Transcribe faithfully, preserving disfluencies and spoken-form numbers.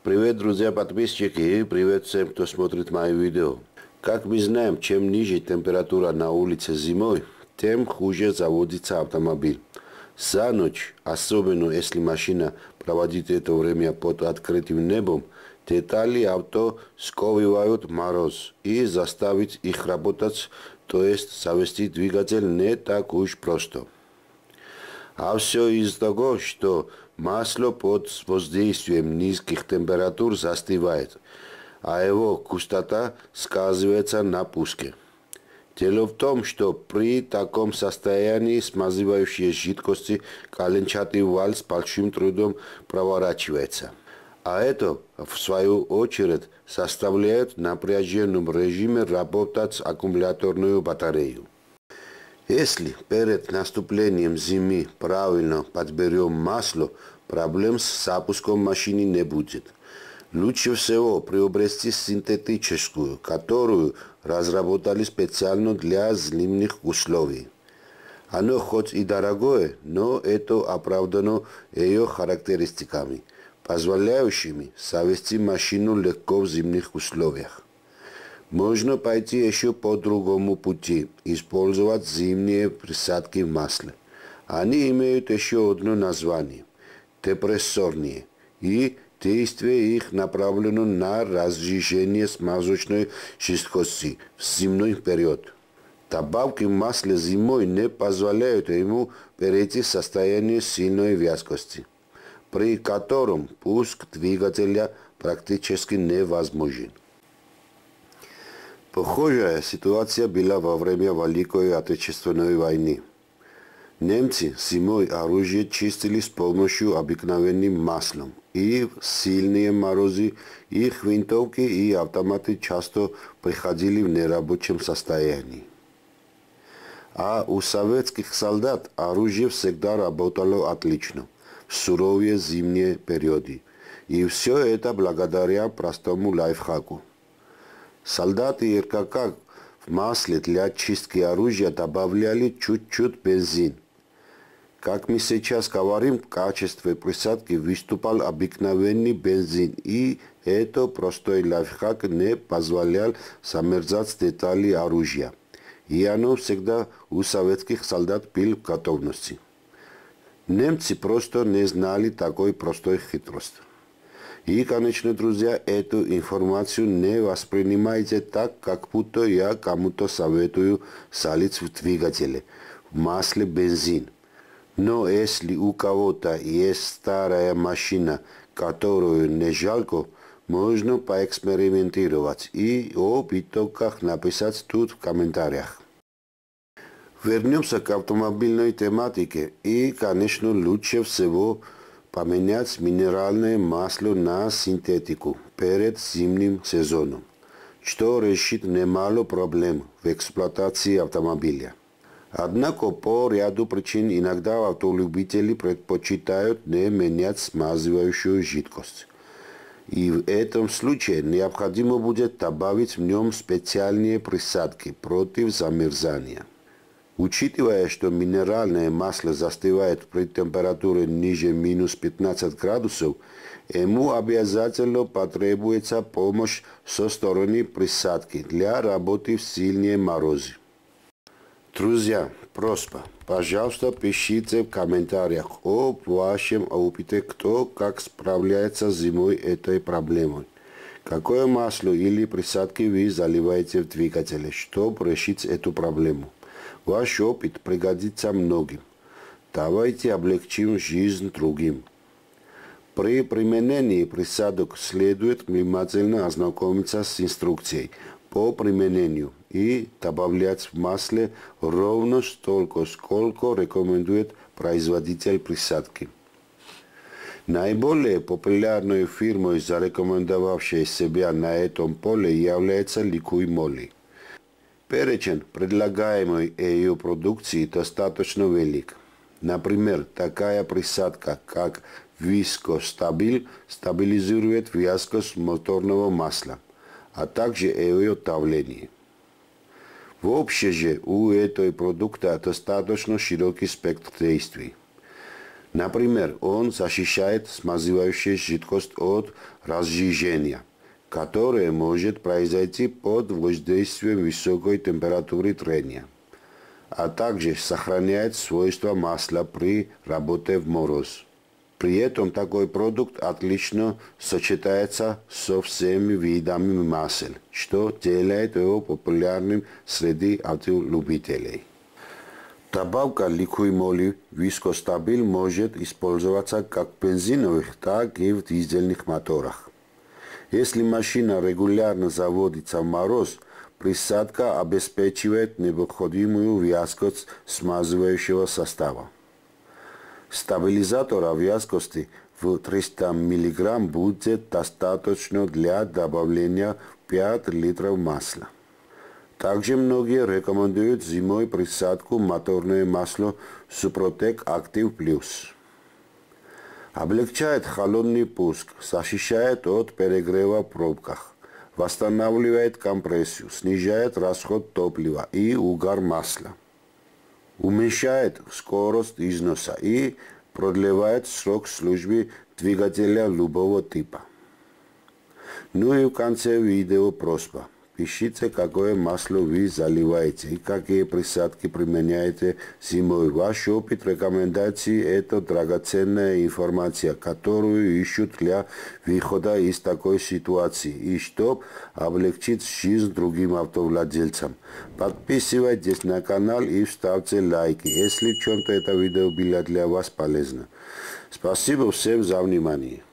Привет, друзья подписчики, привет всем, кто смотрит мои видео. Как мы знаем, чем ниже температура на улице зимой, тем хуже заводится автомобиль. За ночь, особенно если машина проводит это время под открытым небом, детали авто сковывают мороз и заставить их работать, то есть завести двигатель не так уж просто. А все из-за того, что масло под воздействием низких температур застывает, а его густота сказывается на пуске. Дело в том, что при таком состоянии смазывающие жидкости коленчатый вал с большим трудом проворачивается. А это, в свою очередь, заставляет в напряженном режиме работать аккумуляторную батарею. Если перед наступлением зимы правильно подберем масло, проблем с запуском машины не будет. Лучше всего приобрести синтетическую, которую разработали специально для зимних условий. Оно хоть и дорогое, но это оправдано ее характеристиками, позволяющими завести машину легко в зимних условиях. Можно пойти еще по другому пути, использовать зимние присадки в масле. Они имеют еще одно название – депрессорные, и действие их направлено на разжижение смазочной жидкости в зимний период. Добавки в масле зимой не позволяют ему перейти в состояние сильной вязкости, при котором пуск двигателя практически невозможен. Похожая ситуация была во время Великой Отечественной войны. Немцы зимой оружие чистили с помощью обыкновенным маслом, и в сильные морозы их винтовки и автоматы часто приходили в нерабочем состоянии. А у советских солдат оружие всегда работало отлично в суровые зимние периоды, и все это благодаря простому лайфхаку. Солдаты РКК в масле для чистки оружия добавляли чуть-чуть бензин. Как мы сейчас говорим, в качестве присадки выступал обыкновенный бензин, и это простой лайфхак не позволял замерзать детали оружия. И оно всегда у советских солдат было в готовности. Немцы просто не знали такой простой хитрости. И, конечно, друзья, эту информацию не воспринимайте так, как будто я кому-то советую залить в двигателе, в масле бензин. Но если у кого-то есть старая машина, которую не жалко, можно поэкспериментировать и о итогах написать тут в комментариях. Вернемся к автомобильной тематике, и, конечно, лучше всего поменять минеральное масло на синтетику перед зимним сезоном, что решит немало проблем в эксплуатации автомобиля. Однако по ряду причин иногда автолюбители предпочитают не менять смазывающую жидкость. И в этом случае необходимо будет добавить в нем специальные присадки против замерзания. Учитывая, что минеральное масло застывает при температуре ниже минус пятнадцати градусов, ему обязательно потребуется помощь со стороны присадки для работы в сильные морозы. Друзья, просьба, пожалуйста, пишите в комментариях о вашем опыте, кто как справляется зимой этой проблемой. Какое масло или присадки вы заливаете в двигателе, чтобы решить эту проблему. Ваш опыт пригодится многим. Давайте облегчим жизнь другим. При применении присадок следует внимательно ознакомиться с инструкцией по применению и добавлять в масле ровно столько, сколько рекомендует производитель присадки. Наиболее популярной фирмой, зарекомендовавшей себя на этом поле, является Liqui Moly. Перечень предлагаемой ее продукции достаточно велик. Например, такая присадка, как Visco-Stabil, стабилизирует вязкость моторного масла, а также ее давление. Вообще же у этого продукта достаточно широкий спектр действий. Например, он защищает смазывающую жидкость от разжижения, которое может произойти под воздействием высокой температуры трения, а также сохраняет свойства масла при работе в мороз. При этом такой продукт отлично сочетается со всеми видами масел, что делает его популярным среди автолюбителей. Добавка ликвимоли вискостабиль может использоваться как в бензиновых, так и в дизельных моторах. Если машина регулярно заводится в мороз, присадка обеспечивает необходимую вязкость смазывающего состава. Стабилизатора вязкости в триста миллиграмм будет достаточно для добавления пяти литров масла. Также многие рекомендуют зимой присадку моторное масло Супротек Актив Плюс. Облегчает холодный пуск, защищает от перегрева в пробках, восстанавливает компрессию, снижает расход топлива и угар масла. Уменьшает скорость износа и продлевает срок службы двигателя любого типа. Ну и в конце видео просьба. Пишите, какое масло вы заливаете и какие присадки применяете зимой. Ваш опыт, рекомендации – это драгоценная информация, которую ищут для выхода из такой ситуации и чтобы облегчить жизнь другим автовладельцам. Подписывайтесь на канал и ставьте лайки, если в чем-то это видео было для вас полезно. Спасибо всем за внимание.